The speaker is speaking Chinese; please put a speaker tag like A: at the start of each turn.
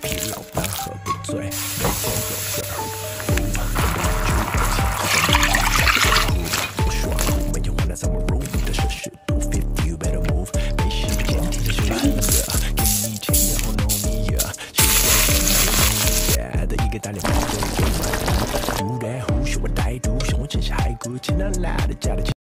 A: 疲劳，但喝不醉，每天有个不爽，我们用了 summer room 的设施度 ，If you better move， 没时间听着休息的，给你钱然后 know me， 的一个大脸包就给买单，忽然忽视我歹毒，生活真是骸骨，请哪来的假的？